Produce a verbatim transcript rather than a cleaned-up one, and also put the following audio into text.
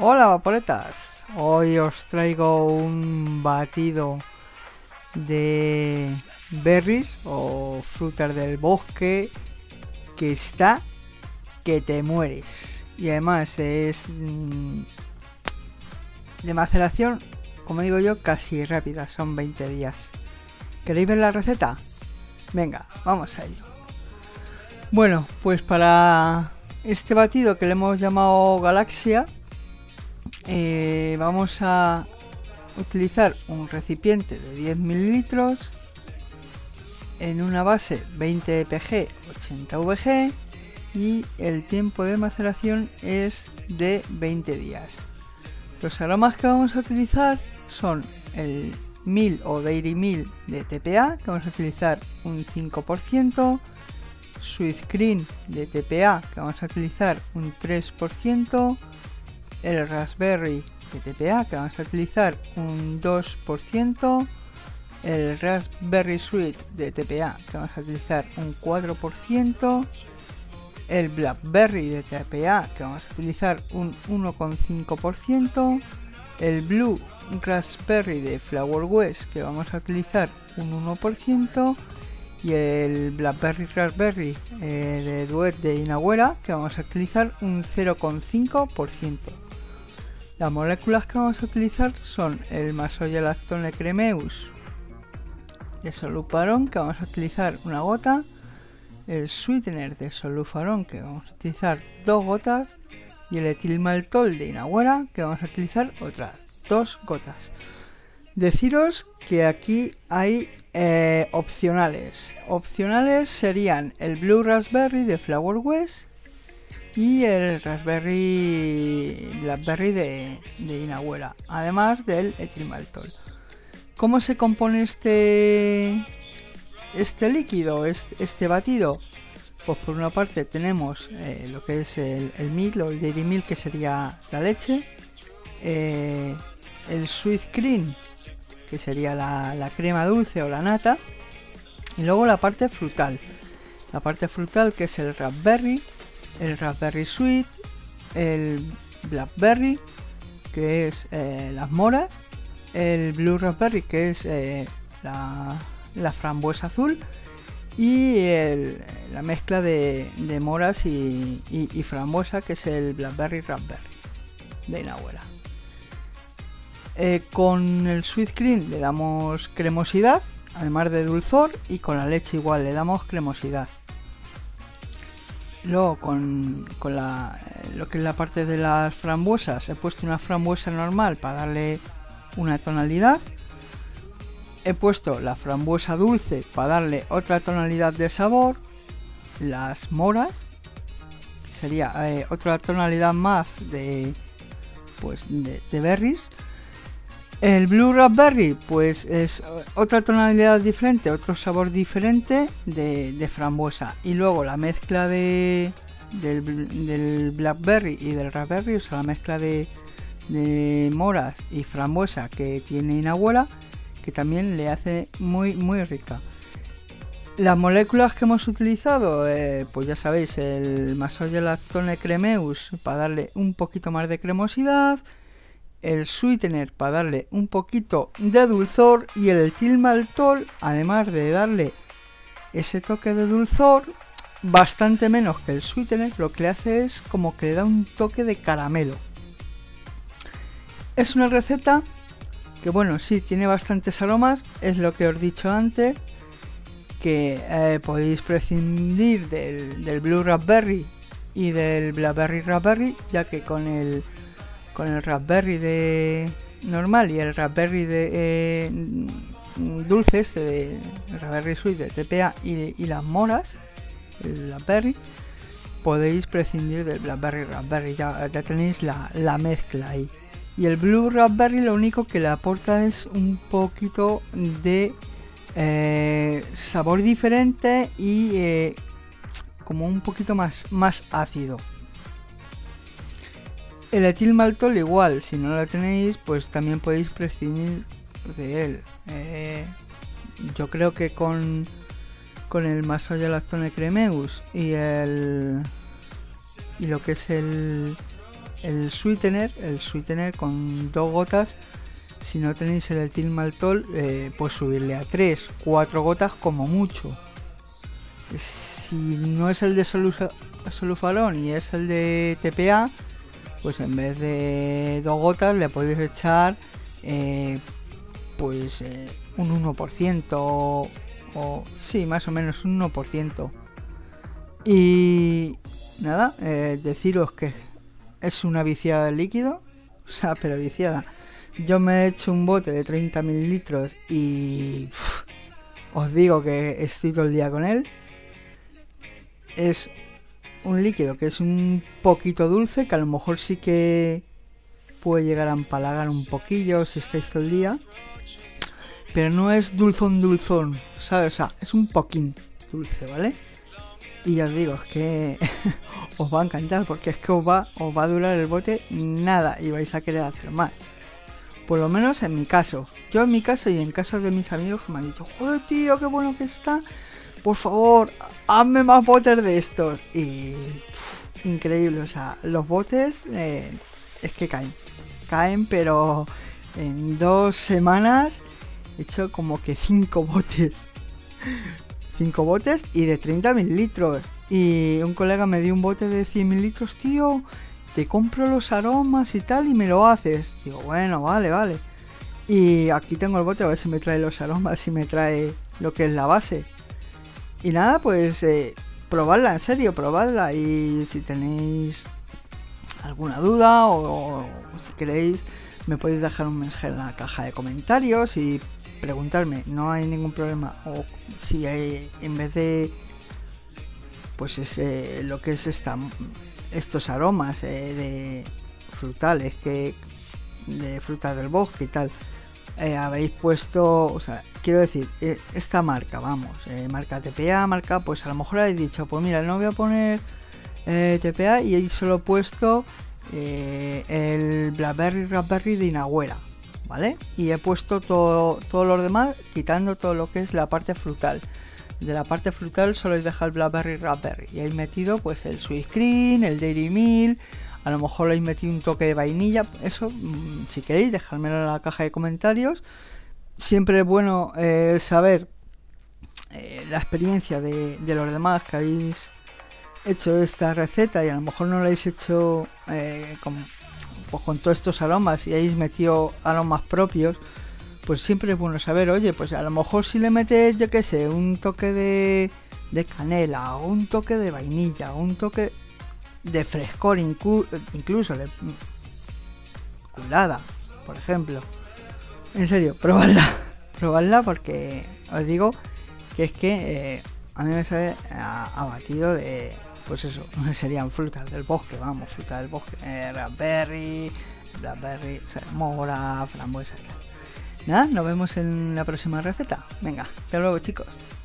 Hola vaporetas, hoy os traigo un batido de berries o frutas del bosque que está que te mueres, y además es mmm, de maceración, como digo yo, casi rápida, son veinte días. ¿Queréis ver la receta? Venga, vamos a ello. Bueno, pues para este batido que le hemos llamado Galaxia, eh, vamos a utilizar un recipiente de diez mililitros en una base veinte P G ochenta V G y el tiempo de maceración es de veinte días. Los aromas que vamos a utilizar son el mil o Dairy Milk de T P A, que vamos a utilizar un cinco por ciento, Sweet Cream de T P A, que vamos a utilizar un tres por ciento, el Raspberry de T P A, que vamos a utilizar un dos por ciento, el Raspberry Sweet de T P A, que vamos a utilizar un cuatro por ciento, el Blackberry de T P A, que vamos a utilizar un uno coma cinco por ciento, el Blue Raspberry de Flower West, que vamos a utilizar un uno por ciento, y el Blackberry Raspberry eh, de Duet de Inagüera, que vamos a utilizar un cero coma cinco por ciento. Las moléculas que vamos a utilizar son el Masoya Lactone Cremeus de Solufarón, que vamos a utilizar una gota, el Sweetener de Solufarón, que vamos a utilizar dos gotas, y el etilmaltol de Inagüera, que vamos a utilizar otras dos gotas. Deciros que aquí hay eh, opcionales. Opcionales serían el Blue Raspberry de Flower West y el Raspberry Blackberry de, de Inagüera, además del etilmaltol. ¿Cómo se compone este este líquido, este, este batido? Pues por una parte tenemos eh, lo que es el, el milk o el Dairy Milk, que sería la leche, eh, el Sweet Cream, que sería la, la crema dulce o la nata, y luego la parte frutal. La parte frutal, que es el Raspberry, el Raspberry Sweet, el Blackberry, que es eh, las moras, el Blue Raspberry, que es eh, la, la frambuesa azul, y el, la mezcla de, de moras y, y, y frambuesa, que es el Blackberry Raspberry de Inagüera. Eh, con el Sweet Cream le damos cremosidad, además de dulzor, y con la leche igual le damos cremosidad. Luego con, con la, lo que es la parte de las frambuesas, he puesto una frambuesa normal para darle una tonalidad. He puesto la frambuesa dulce para darle otra tonalidad de sabor. Las moras, que sería eh, otra tonalidad más de, pues, de, de berries. El Blue Raspberry, pues es otra tonalidad diferente, otro sabor diferente de, de frambuesa. Y luego la mezcla de del, del Blackberry y del Raspberry, o sea, la mezcla de, de moras y frambuesa que tiene Inagüera, que también le hace muy muy rica. Las moléculas que hemos utilizado, eh, pues ya sabéis, el Masoya Lactone Cremeus para darle un poquito más de cremosidad, el Sweetener para darle un poquito de dulzor, y el etilmaltol, además de darle ese toque de dulzor, bastante menos que el Sweetener, lo que le hace es como que le da un toque de caramelo. Es una receta que, bueno, sí, tiene bastantes aromas, es lo que os he dicho antes, que eh, podéis prescindir del, del Blue Raspberry y del Blackberry Raspberry, ya que con el con el Raspberry de normal y el Raspberry de eh, dulce, este de Raspberry Sweet de T P A, y, y las moras, el Blackberry, podéis prescindir del Blackberry Raspberry, ya, ya tenéis la, la mezcla ahí. Y el Blue Raspberry lo único que le aporta es un poquito de eh, sabor diferente y eh, como un poquito más, más ácido. El etilmaltol igual, si no lo tenéis, pues también podéis prescindir de él. Eh, yo creo que con, con el Masoya Lactone Cremeus y el y lo que es el el sweetener, el sweetener con dos gotas. Si no tenéis el etil maltol, eh, pues subirle a tres, cuatro gotas como mucho. Si no es el de solu- solufalón y es el de T P A, pues en vez de dos gotas le podéis echar eh, pues eh, un uno por ciento o, o sí, más o menos un uno por ciento. Y nada, eh, deciros que es una viciada de líquido, o sea, pero viciada. Yo me he hecho un bote de treinta mililitros y uff, os digo que estoy todo el día con él. Es un líquido que es un poquito dulce, que a lo mejor sí que puede llegar a empalagar un poquillo si estáis todo el día. Pero no es dulzón dulzón, ¿sabes? O sea, es un poquín dulce, ¿vale? Y ya os digo, es que os va a encantar porque es que os va, os va a durar el bote nada y vais a querer hacer más. Por lo menos en mi caso. Yo en mi caso y en caso de mis amigos que me han dicho, joder tío, qué bueno que está. Por favor, hazme más botes de estos. Y pff, increíble, o sea, los botes eh, es que caen. Caen, pero en dos semanas he hecho como que cinco botes. cinco botes y de treinta mililitros. Y un colega me dio un bote de cien mililitros, tío. Te compro los aromas y tal y me lo haces. Digo, bueno, vale, vale. Y aquí tengo el bote, a ver si me trae los aromas, si me trae lo que es la base. Y nada, pues eh, probadla, en serio, probadla. Y si tenéis alguna duda o, o si queréis, me podéis dejar un mensaje en la caja de comentarios y preguntarme, no hay ningún problema. O si hay, en vez de pues es eh, lo que es esta... estos aromas eh, de frutales que de frutas del bosque y tal eh, habéis puesto, o sea, quiero decir eh, esta marca, vamos, eh, marca T P A, marca, pues a lo mejor habéis dicho, pues mira, no voy a poner eh, T P A y ahí solo he puesto eh, el Blackberry Raspberry de Inagüera, ¿vale? Y he puesto todo, todo lo demás, quitando todo lo que es la parte frutal. De la parte frutal solo he dejado el Blackberry Raspberry y he metido pues el Sweet Cream, el Dairy Milk, a lo mejor le he metido un toque de vainilla. Eso, si queréis, dejármelo en la caja de comentarios. Siempre es bueno eh, saber eh, la experiencia de, de los demás que habéis hecho esta receta y a lo mejor no la habéis hecho eh, con, pues, con todos estos aromas y habéis metido aromas propios. Pues siempre es bueno saber, oye, pues a lo mejor si le metes, yo qué sé, un toque de, de canela, o un toque de vainilla, o un toque de frescor, inclu incluso de culada, por ejemplo. En serio, probadla, probadla porque os digo que es que eh, a mí me sabe a, a batido de, pues eso, serían frutas del bosque, vamos, frutas del bosque, eh, raspberry, blackberry, o sea, mora, frambuesa y tal. Nada, nos vemos en la próxima receta. Venga, hasta luego chicos.